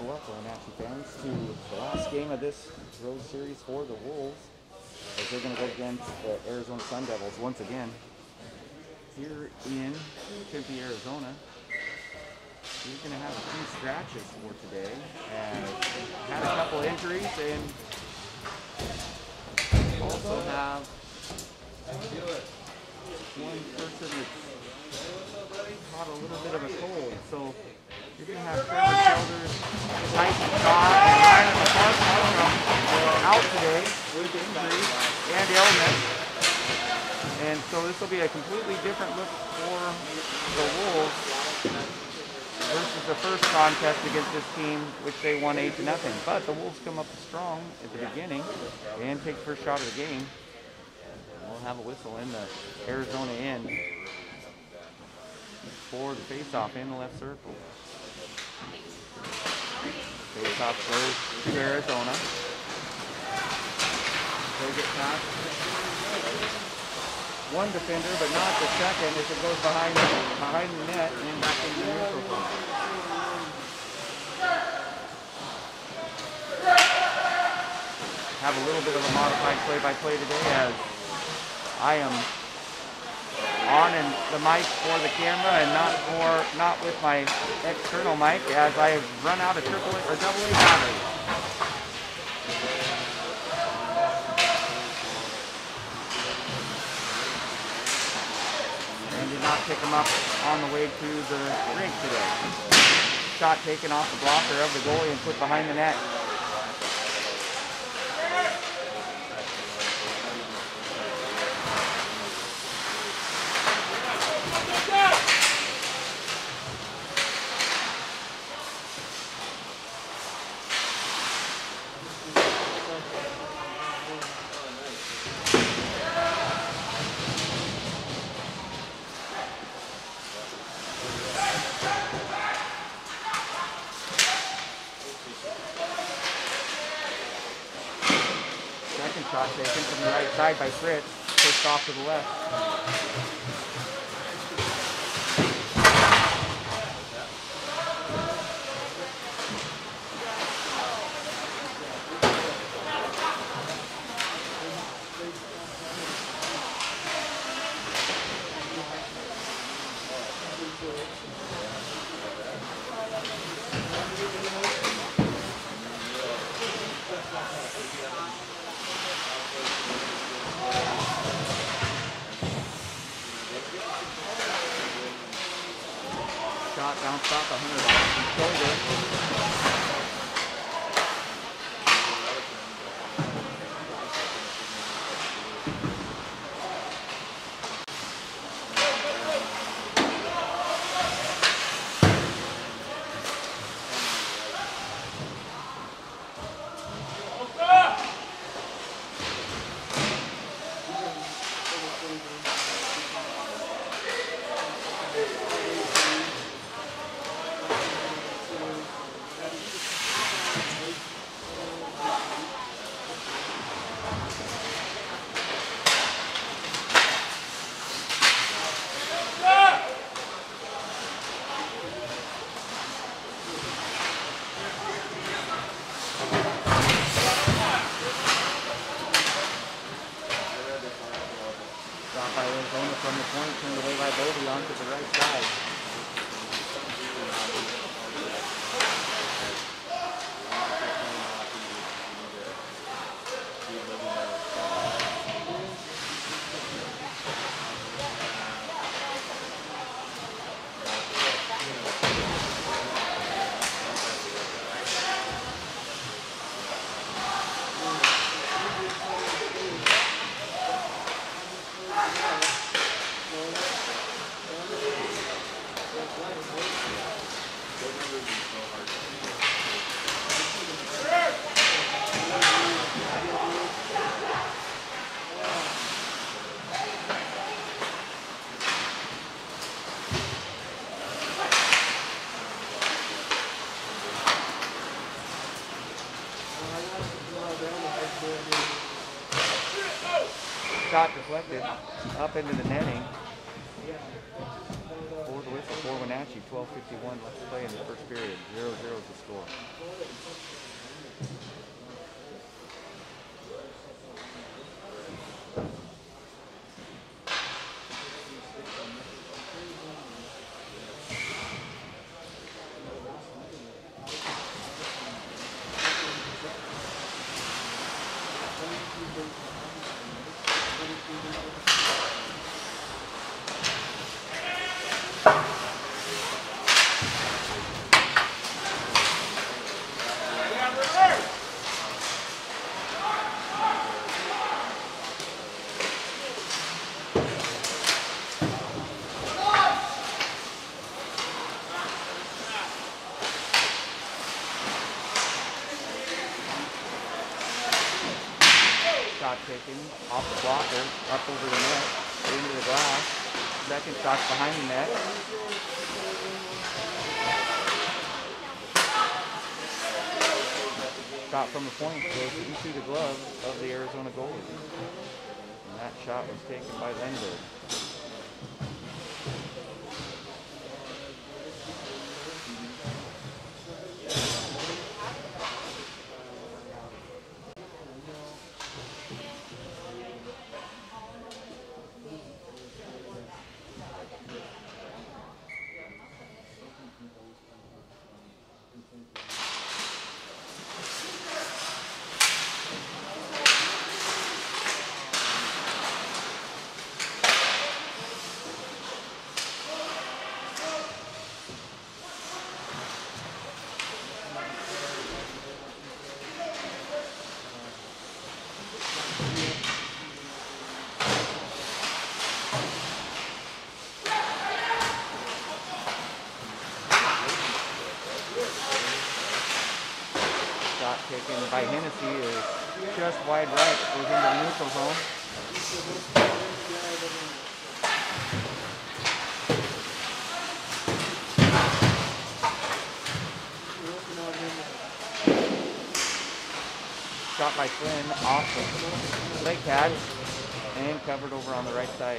welcome Wenatchee fans to the last game of this road series for the Wolves as they're going to go against the Arizona Sun Devils once again here in Tempe, Arizona. We're going to have a few scratches for today and had a couple injuries and also have one person that's caught a little bit of a cold. So you're going to have Trevor Childers, Tyson Scott, and Ryan McCarthy out today with injury and illness. And so this will be a completely different look for the Wolves versus the first contest against this team, which they won 8-0. But the Wolves come up strong at the beginning and take the first shot of the game. We'll have a whistle in the Arizona end for the face-off in the left circle. Face-off goes to Arizona. They get past one defender, but not the second as it goes behind the net and back into the neutral zone. Have a little bit of a modified play-by-play today as I am on the mic for the camera and not with my external mic as I have run out of AA or AA battery. And did not pick them up on the way to the rink today. Shot taken off the blocker of the goalie and put behind the net. Shot taken from the right side by Fritz, pushed off to the left. Shot bounced off a shoulder. By Arizona from the point, turned away by Bodie onto the right side. Shot deflected up into the netting. For the whistle for Wenatchee, 12:51 left to play in the first period. 0-0 is the score. shot taken off the blocker, up over the net, into the glass. Second shot's behind the net. Shot from the point goes into the glove of the Arizona goalie. And that shot was taken by Lindbergh. Taken by Hennessy is just wide right, goes into the neutral zone. Shot by Flynn off the leg pad and covered over on the right side.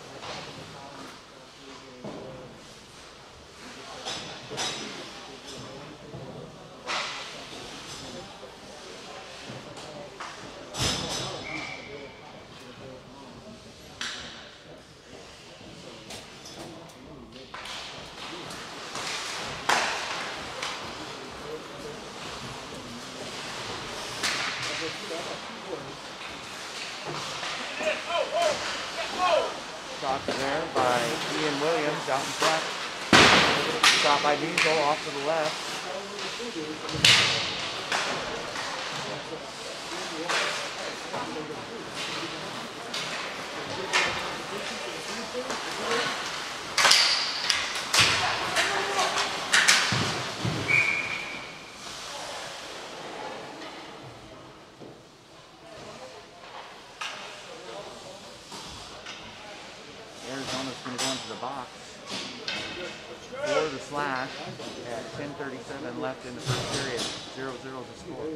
Shot there by Ian Williams out in front. Shot by Diesel off to the left. Arizona's going to go into the box for the slash at 10:37 left in the first period. 0-0 to score.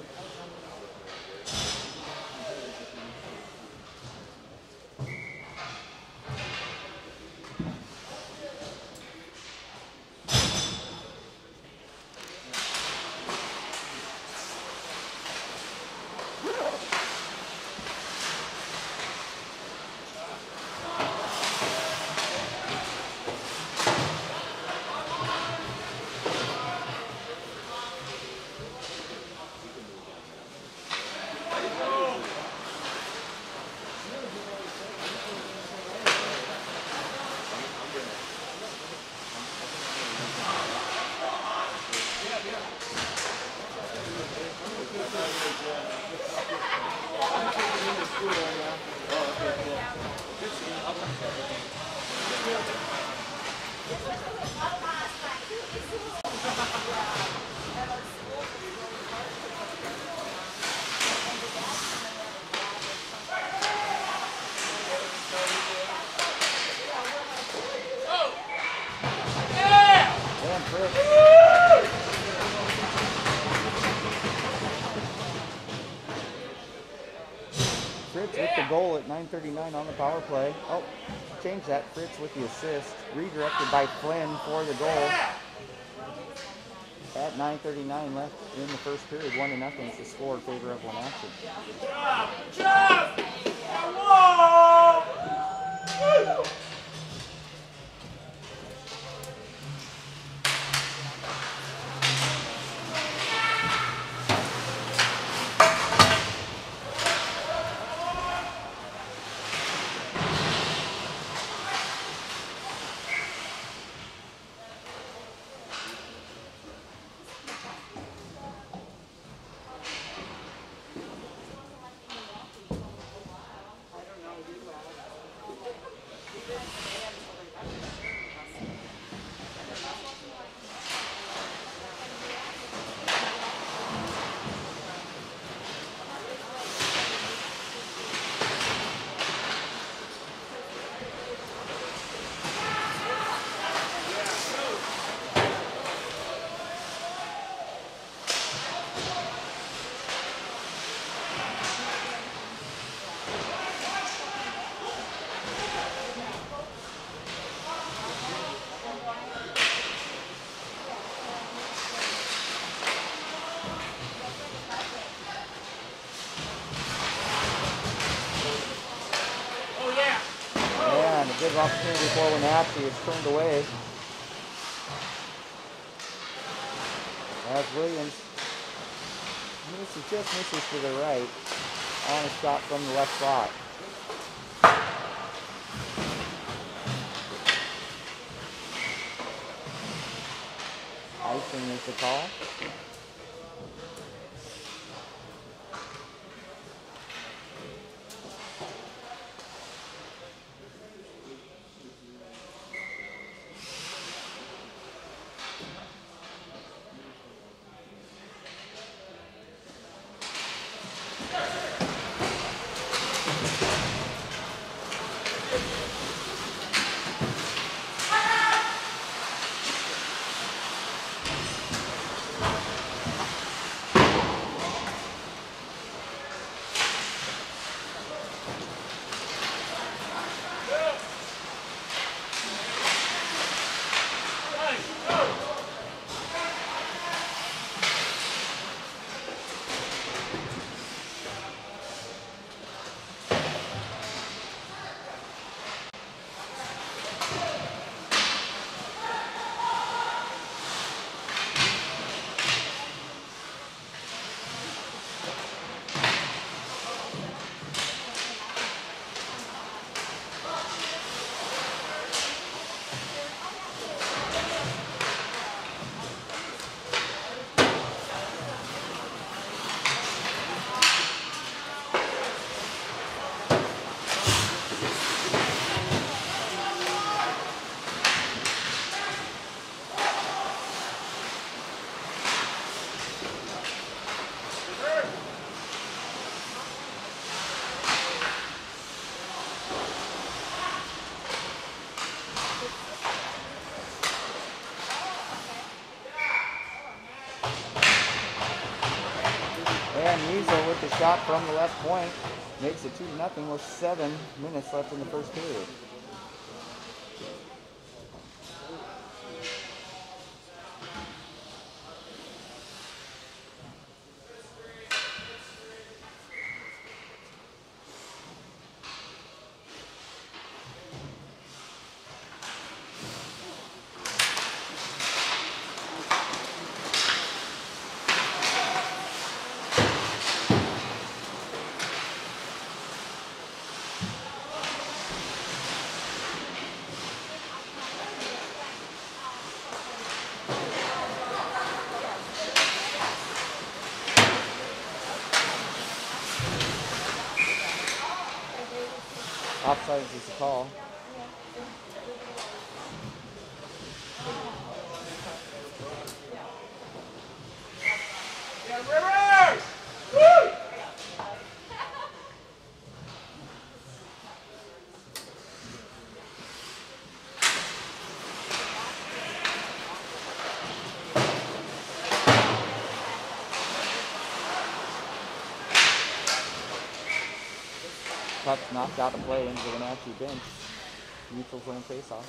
Fritz with the goal at 9:39 on the power play. Oh, change that. Fritz with the assist. Redirected by Flynn for the goal. At 9:39 left in the first period, 1-0 is the score in favor of Wenatchee. And a good opportunity for Wenatchee. It's turned away. As Williams just misses to the right on a shot from the left slot. Icing is the call. And Measle with the shot from the left point makes it 2-0 with 7 minutes left in the first period. Offside is the call. Puck's knocked out of play into the Wenatchee bench. Neutral playing face-off.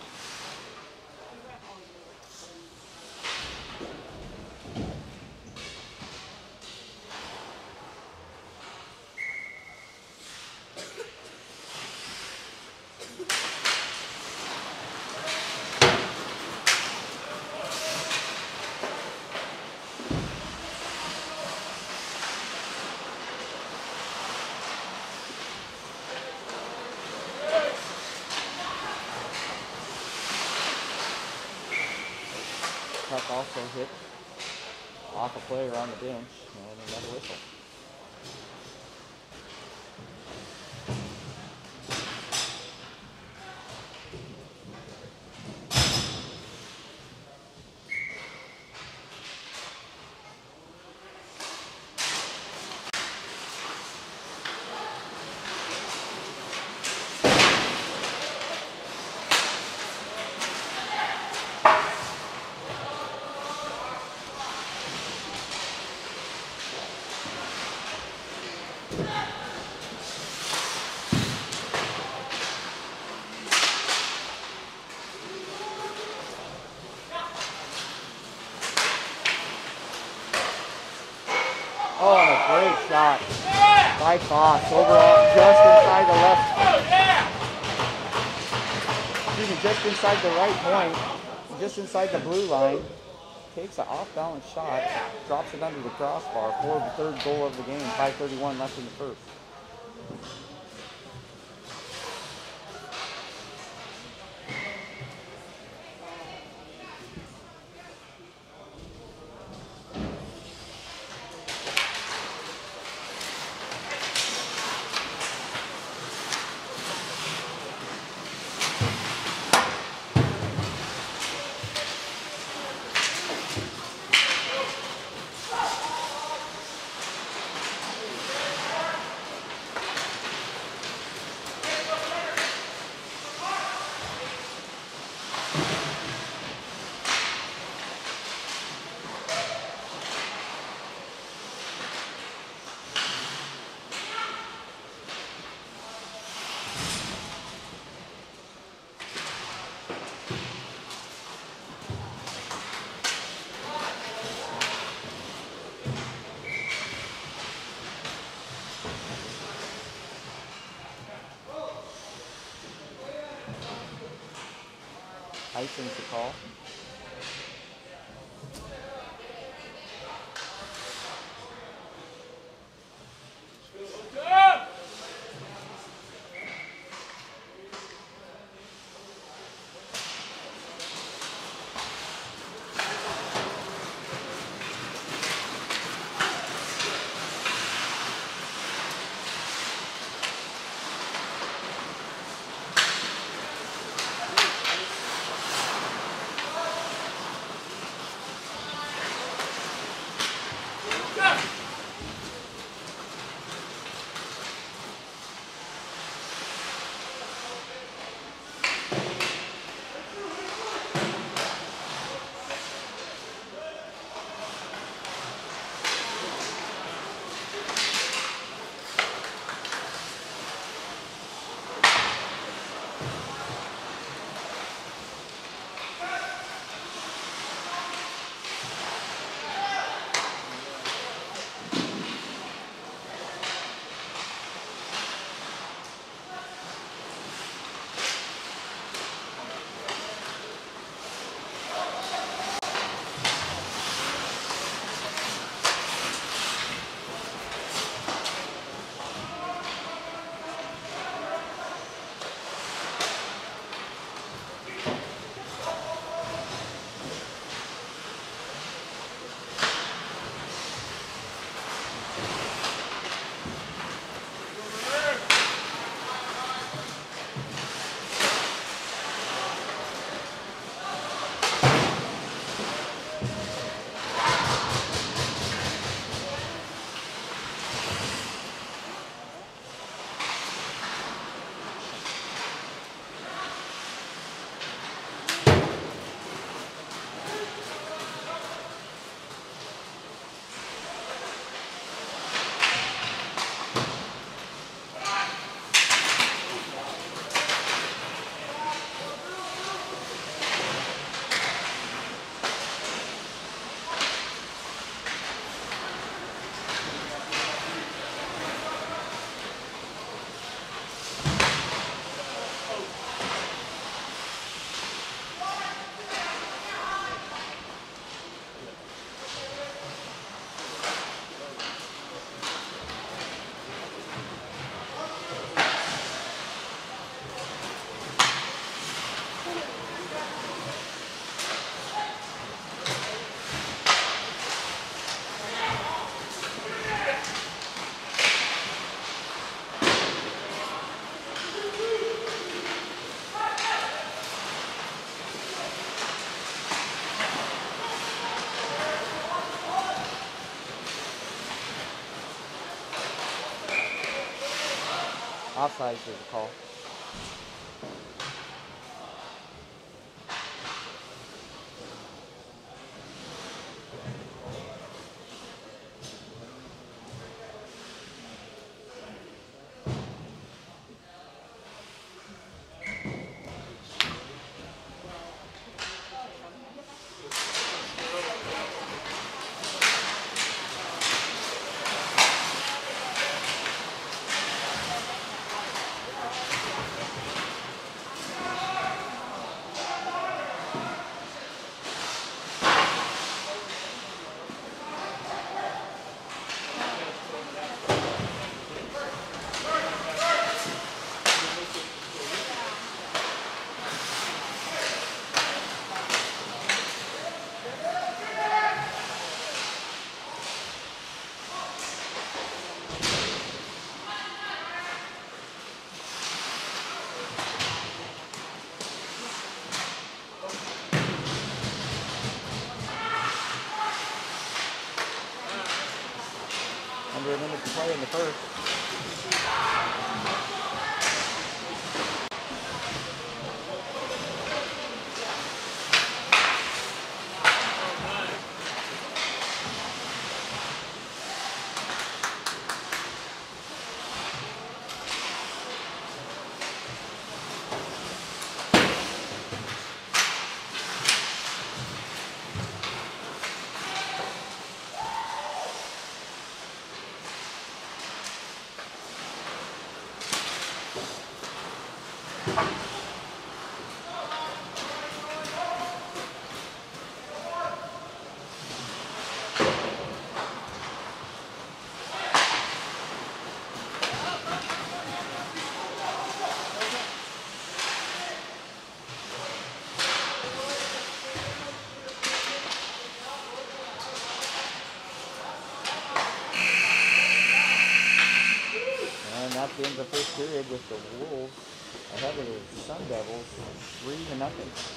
Puck also hit off a player on the bench and another whistle. Oh, and a great shot by Foss overall, just inside the left. Excuse me, just inside the right point, just inside the blue line. Takes an off-balance shot, drops it under the crossbar for the third goal of the game. 5:31 left in the first. Icing's the call. Offside is the call. Under a minute to play in the first. That ends the first period with the Wolves ahead of the Sun Devils, 3-0.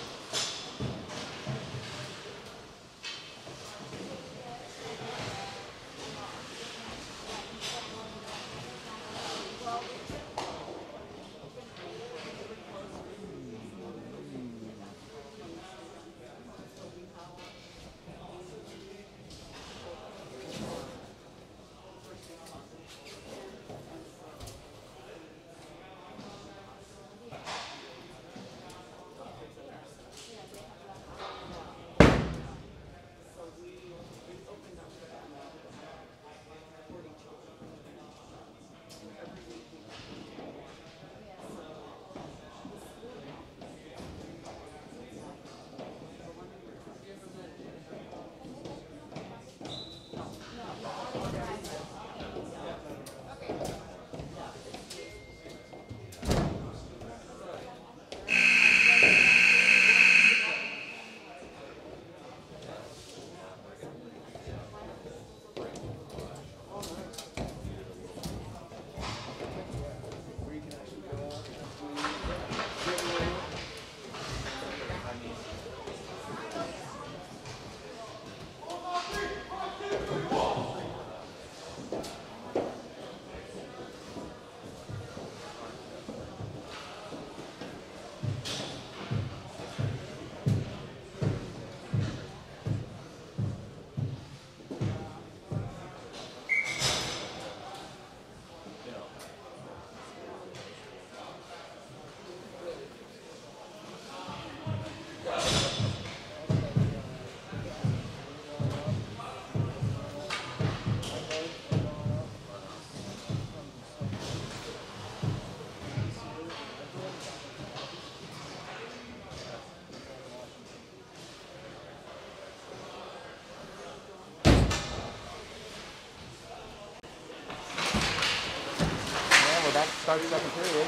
Starts second period.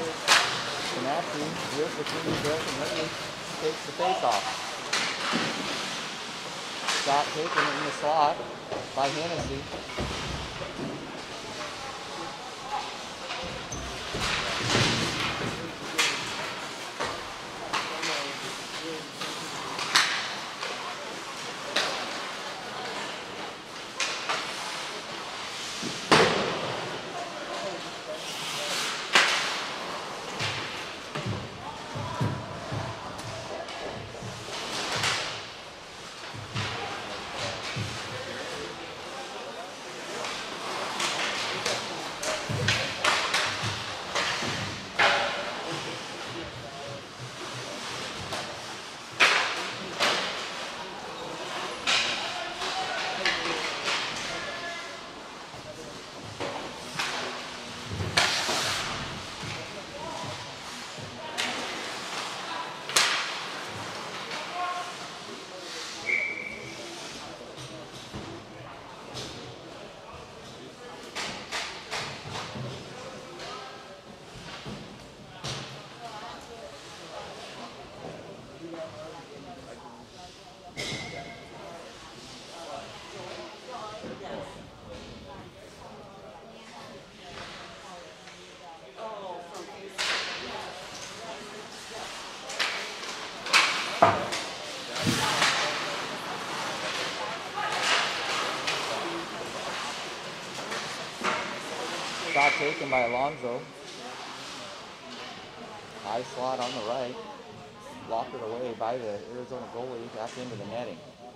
Canappi with the clean break and Ridley takes the face off. Shot taken in the slot by Hennessy. Shot taken by Alonso. High slot on the right. Blocked it away by the Arizona goalie back into the netting.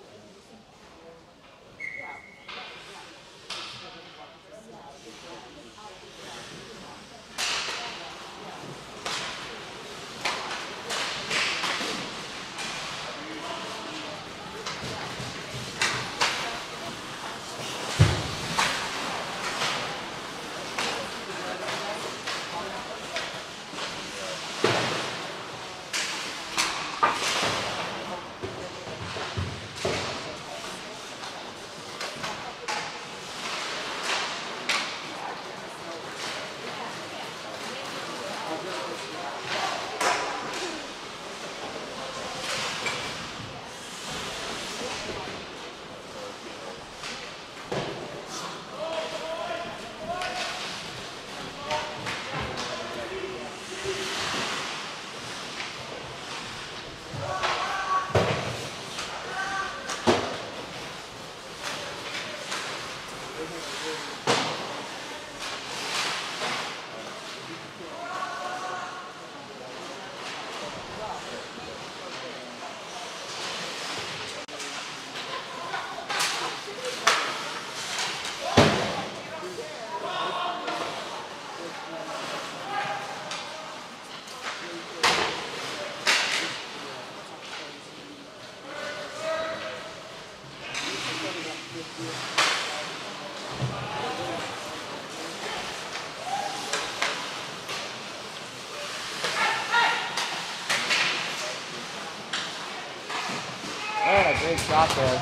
And a great shot there.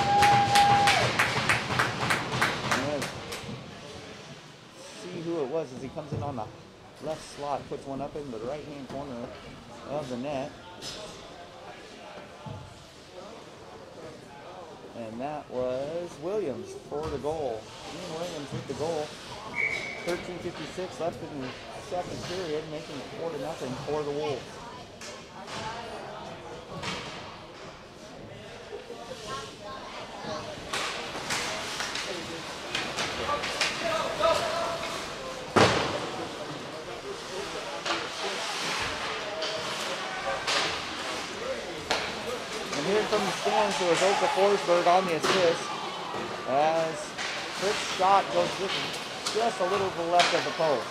And see who it was as he comes in on the left slot, puts one up in the right-hand corner of the net. And that was Williams for the goal. Ian Williams with the goal. 13:56 left in the second period, making it 4-0 for the Wolves. And here from the stands, it was Oka Forsberg on the assist as Frick's shot goes just a little to the left of the post.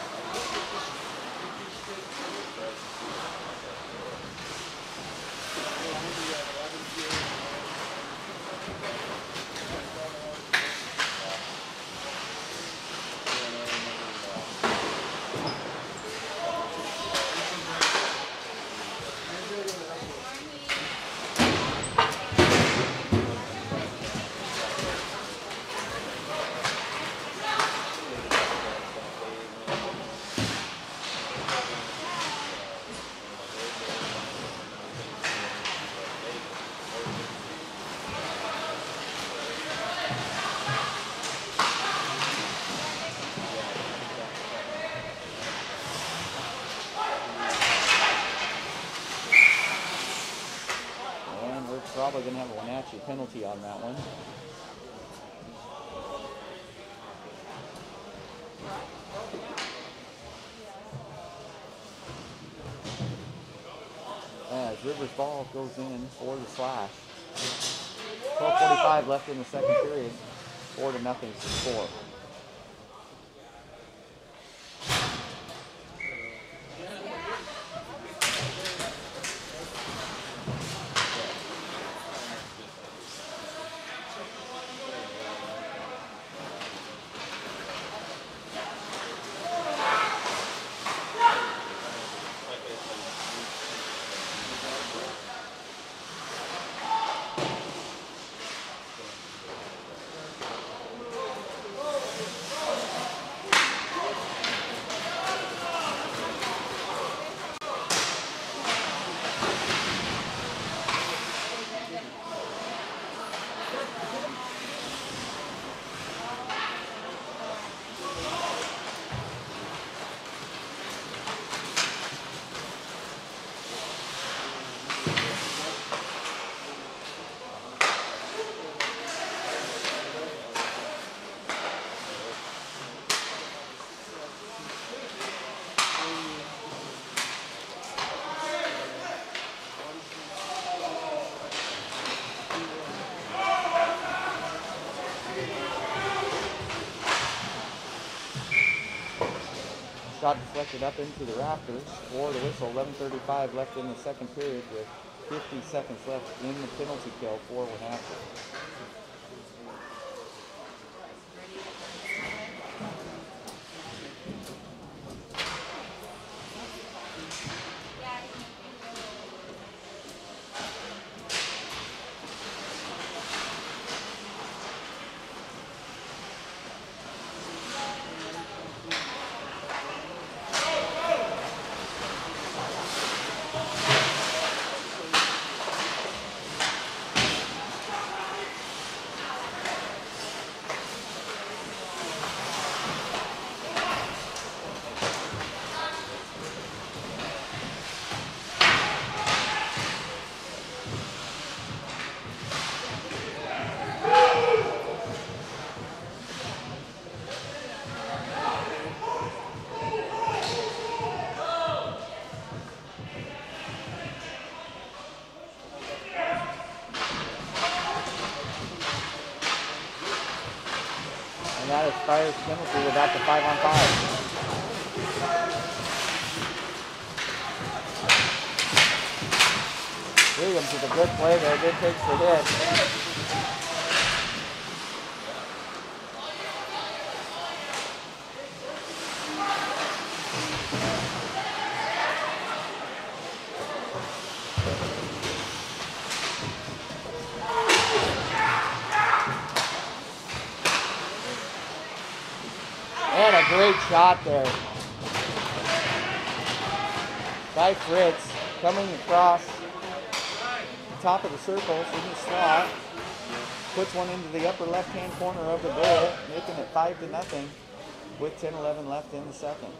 Probably going to have a Wenatchee penalty on that one. As Rivers' ball goes in for the Slash. 12:45 left in the second period. 4-0 score. Shot deflected up into the rafters for the whistle. 11:35 left in the second period with 50 seconds left in the penalty kill for Wenatchee. And that expires penalty without the 5-on-5. Williams with a good play there, good takes the hit. And a great shot there by Fritz, coming across the top of the circle in the slot. Puts one into the upper left-hand corner of the goal, making it 5-0 with 10:11 left in the second.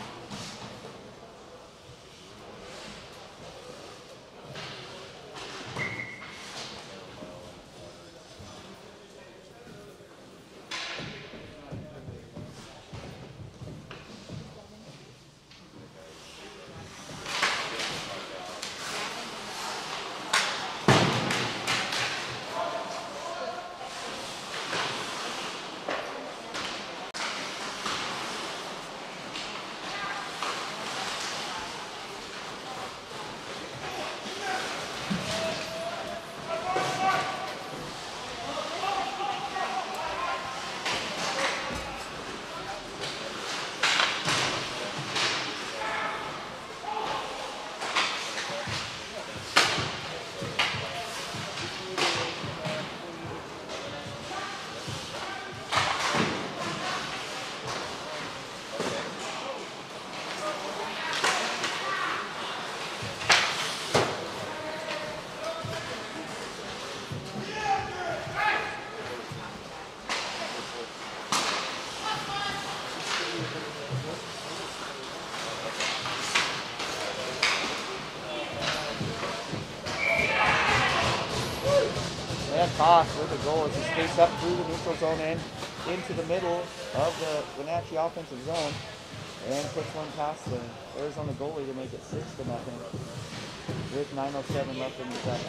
Toss with the goal as he skates up through the neutral zone and into the middle of the Wenatchee offensive zone and puts one past the Arizona goalie to make it 6-0 with 9:07 left in the second.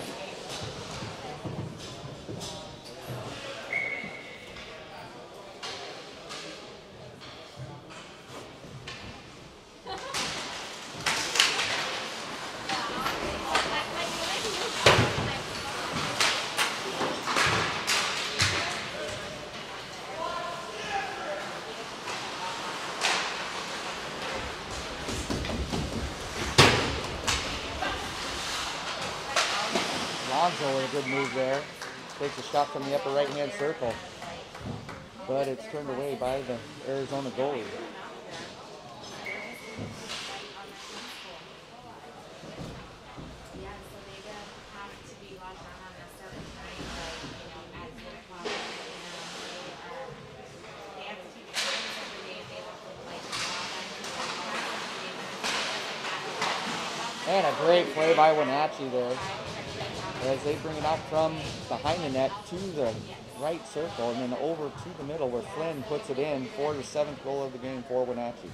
Alonso with a good move there. Takes a shot from the upper right-hand circle. But it's turned away by the Arizona goalie. And a great play by Wenatchee there, as they bring it out from behind the net to the right circle and then over to the middle where Flynn puts it in for the 7th goal of the game for Wenatchee.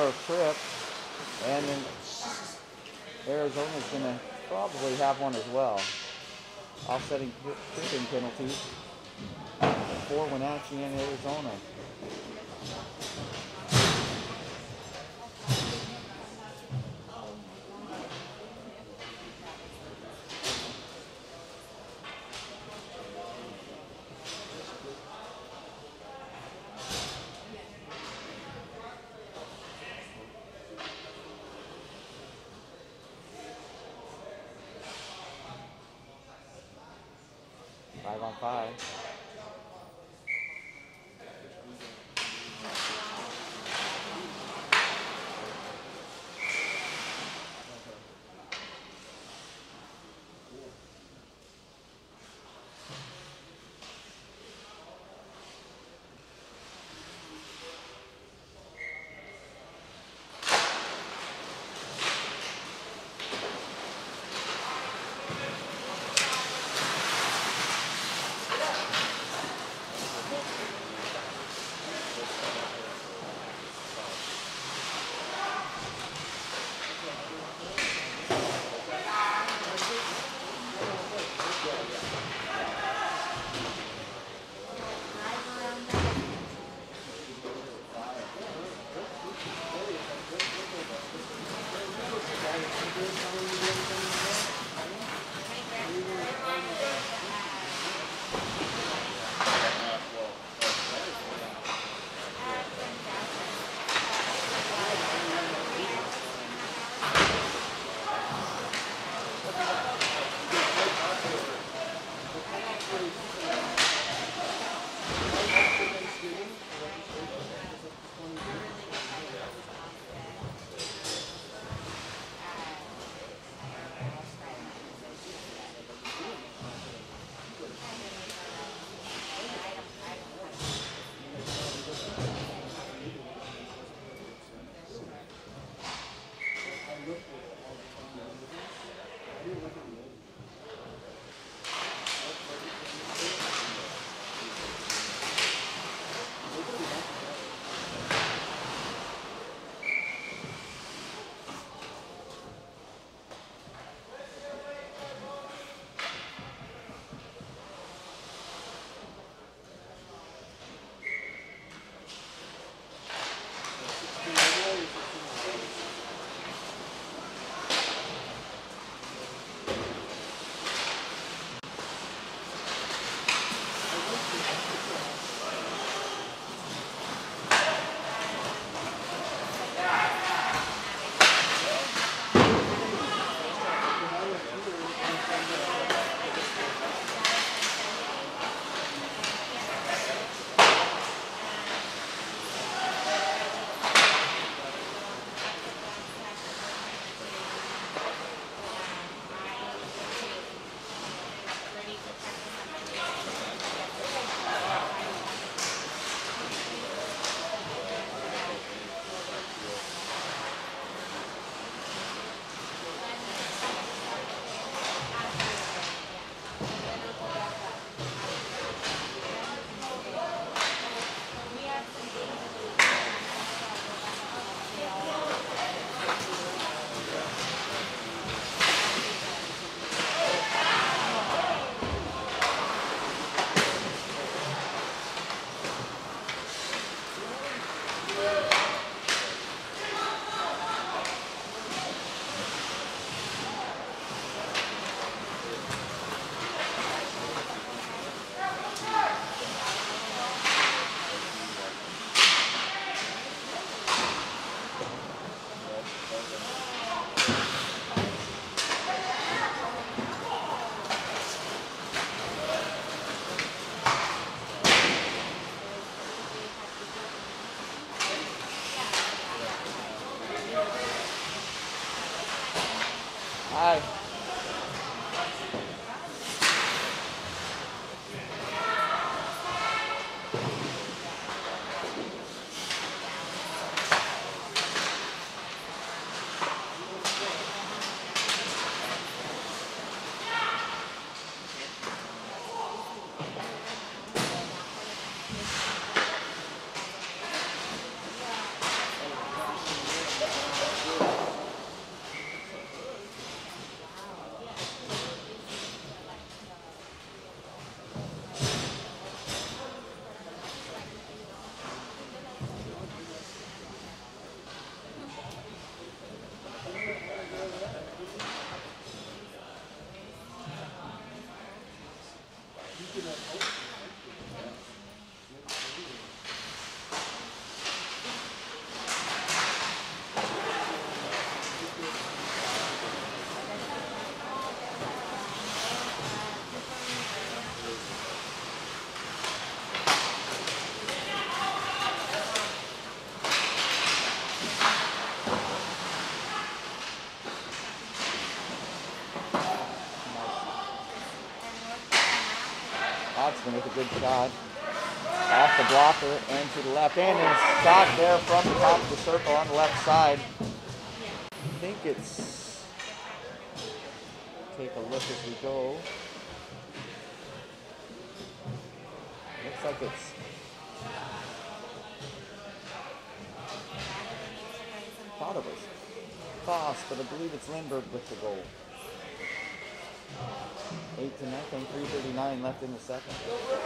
4-hour trip, and then Arizona's going to probably have one as well. Offsetting tripping penalties for Wenatchee and Arizona. Five on five. Hi. Flinsman with a good shot. Off the blocker and to the left. And a shot there from the top of the circle on the left side. I think it's... Take a look as we go. Looks like it's... Thought it was Foss, but I believe it's Lindbergh with the goal. 8-0, 3:39 left in the second.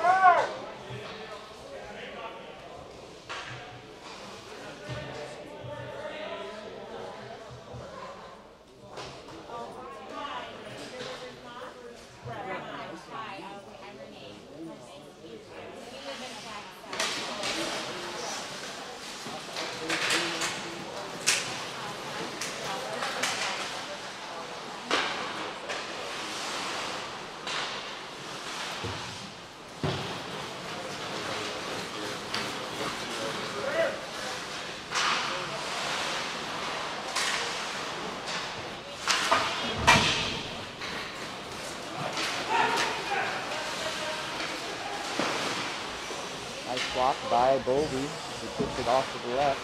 Blocked by Bovey. He puts it off to the left.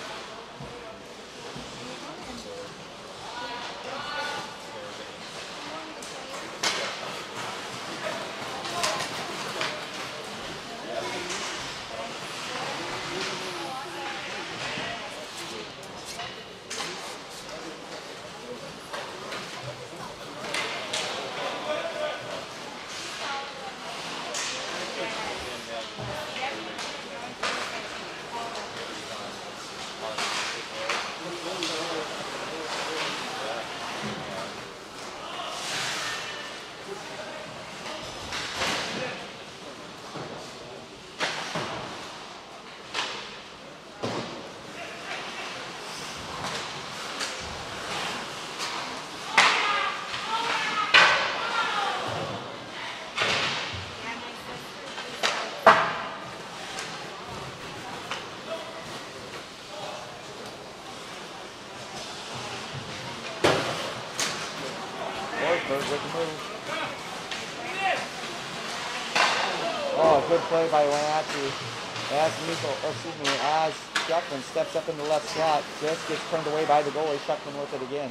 With the move. Oh, good play by Wenatchee. As Shuckman steps up in the left slot, just gets turned away by the goalie. Shuckman with it again.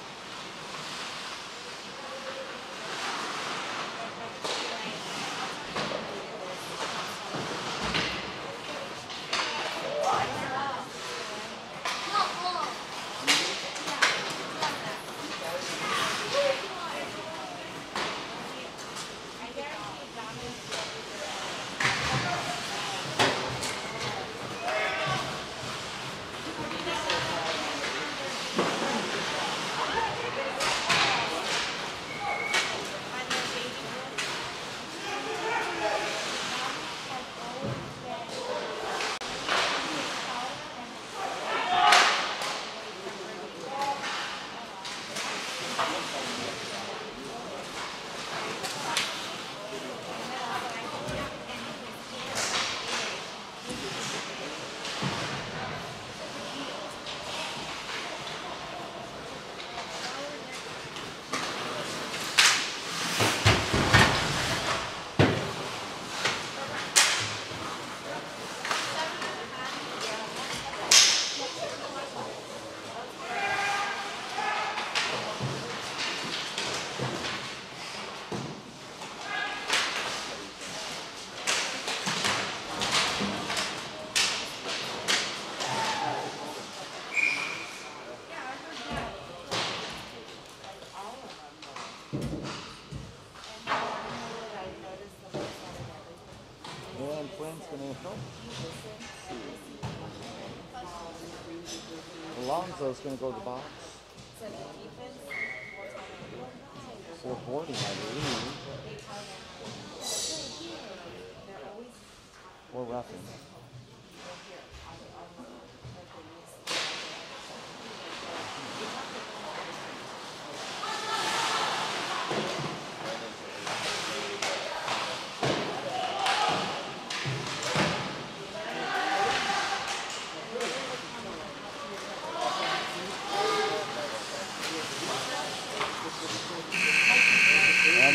And Flynn's going to help. Alonzo's going to go to the box. For boarding, I believe. Or roughing.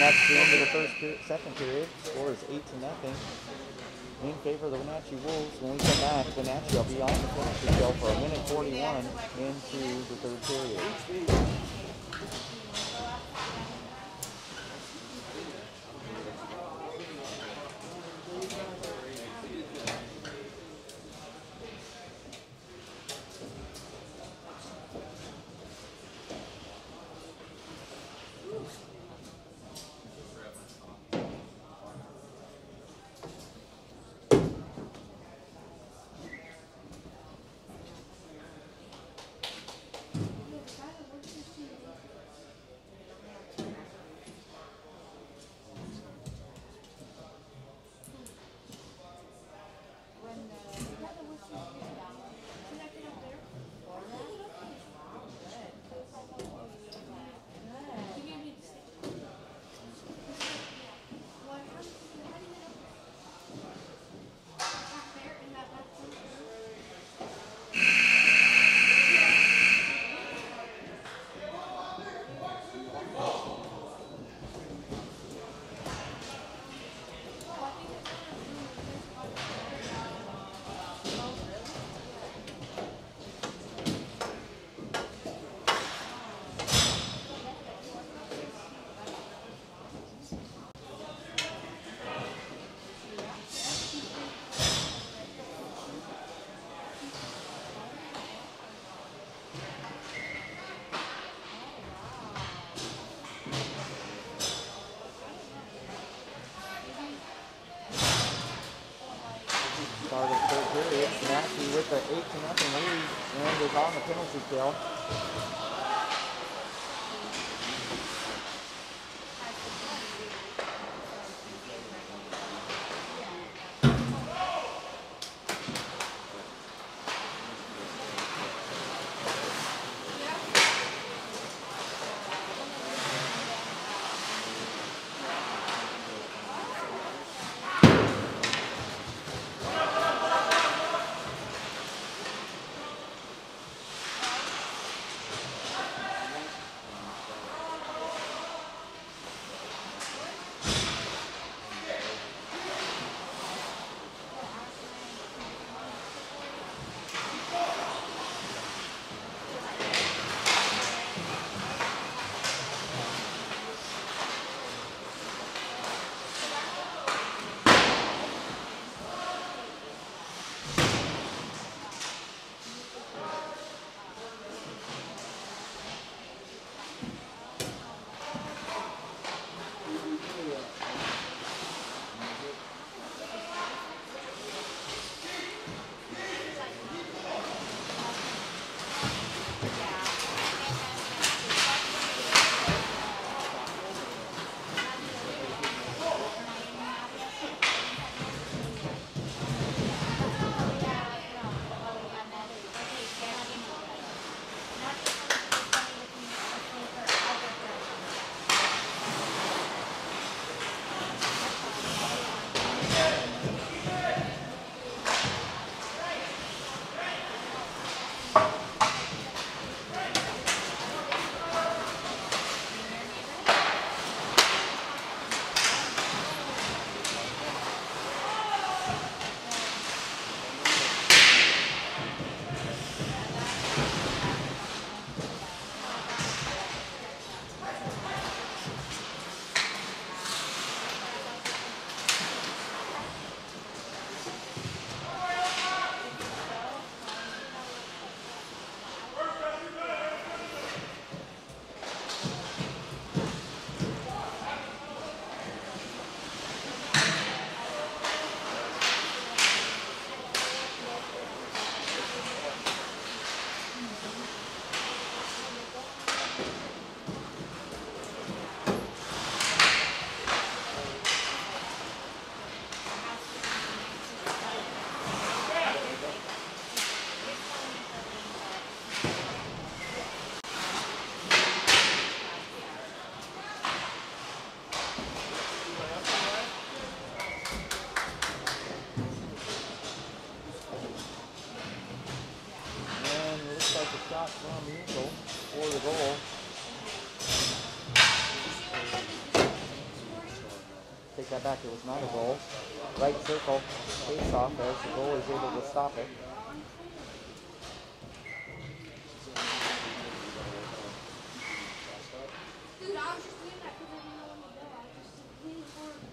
that's the end of the second period. Score is 8-0 in favor of the Wenatchee Wolves. When we come back, Wenatchee will be on the penalty kill for 1:41 into the third period. Start of the third period. Wenatchee with the 8-0 lead and is on the penalty kill. that back. It was not a goal. Right circle, face off as the goal is able to stop it. Dude, I was just doing that because I didn't know when to go. I was just waiting for it.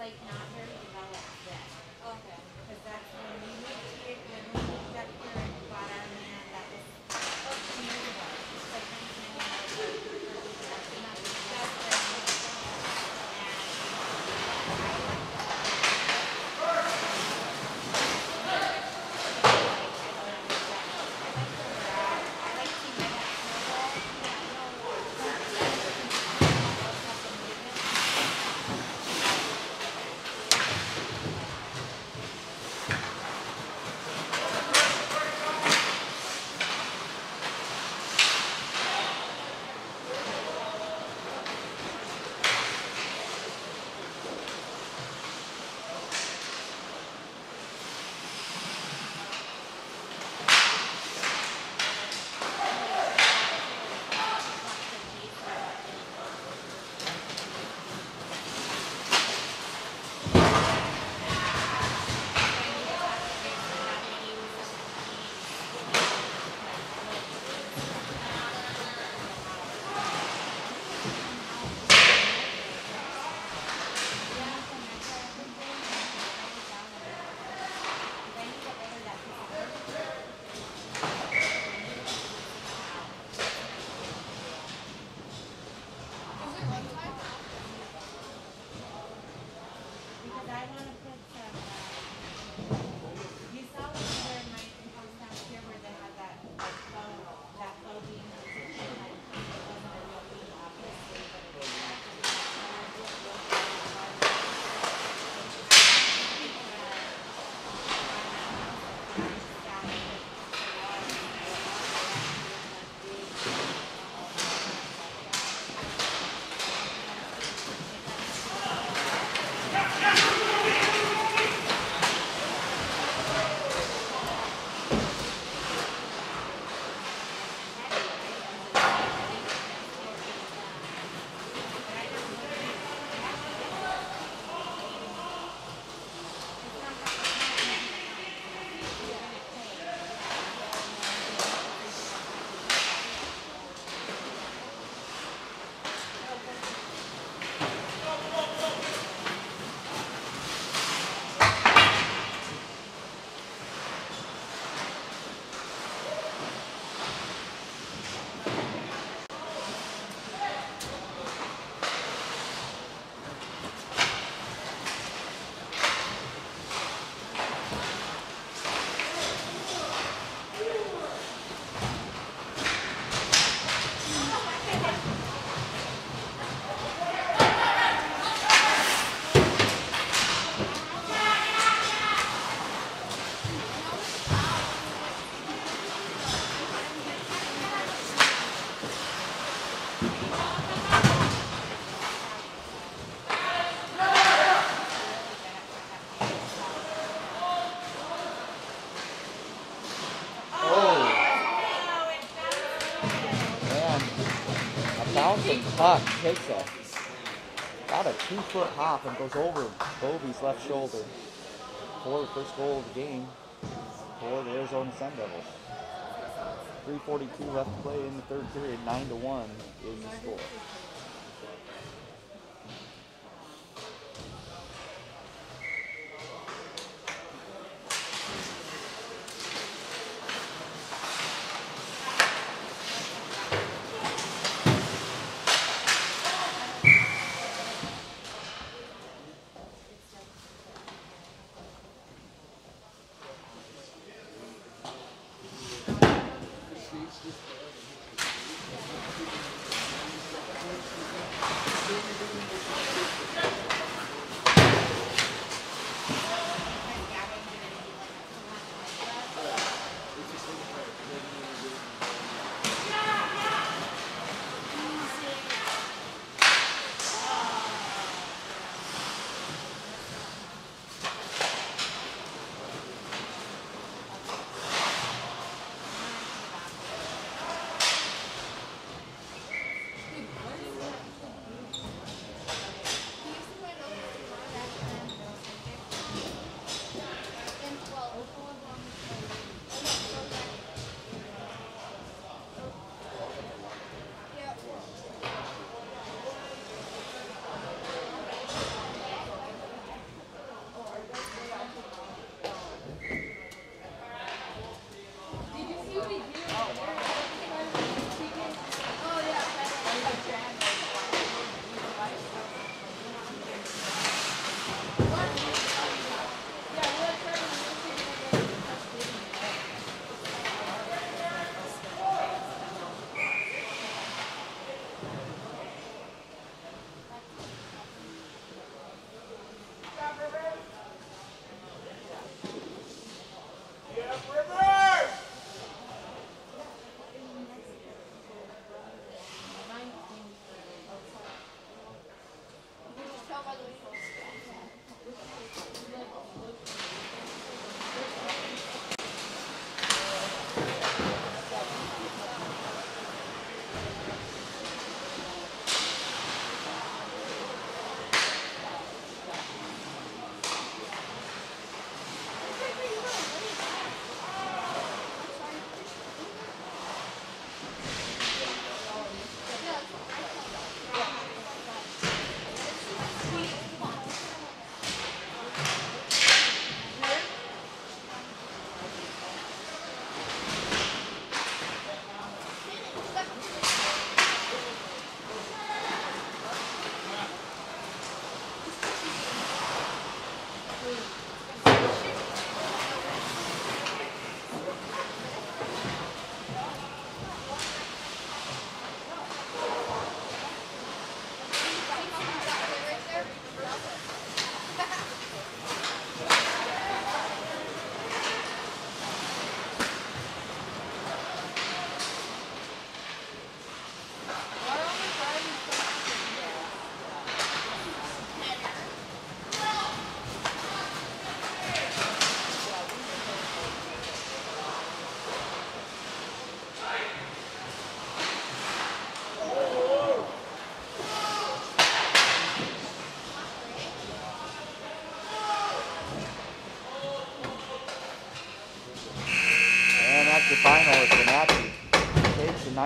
like not very developed then. Okay. Because that's when we moved here, when we moved up here and bought our land, that was 2 years ago. It's like 1999. That's Because I want to put some, you saw when we were in my house down here where they had that, like, that low beam position, like, it wasn't a real beam, obviously, but it was bouncing puck takes about a 2-foot hop and goes over Bobby's left shoulder for the first goal of the game for the Arizona Sun Devils. 3:42 left to play in the third period. 9-1 is the score.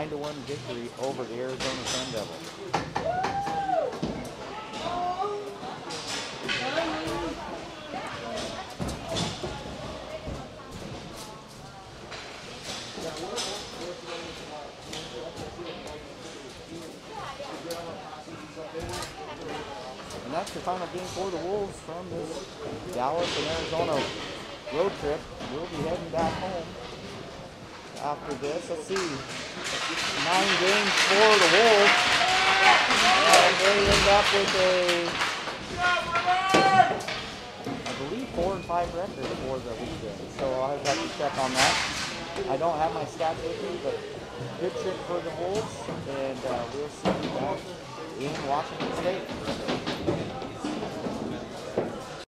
9-1 victory over the Arizona Sun Devils. And that's the final game for the Wolves from this Dallas and Arizona road trip. We'll be heading back home after this. Let's see. 9 games for the Wolves. And they end up with I believe 4 and 5 record for the weekend. So I'll have to check on that. I don't have my stats with me, but good trip for the Wolves. And we'll see you back in Washington State.